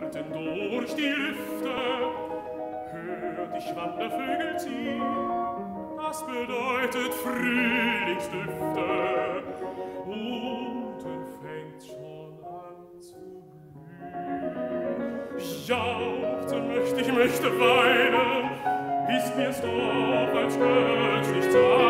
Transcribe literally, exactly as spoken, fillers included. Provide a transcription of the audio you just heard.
gleiten durch die Lüfte. Hört die Wandervögel ziehen, das bedeutet Frühlingsdüfte. Unten fängt schon an zu blühen. Jauchzen möchte ich, möchte weinen, ist mir's doch, als könnt's nicht sein.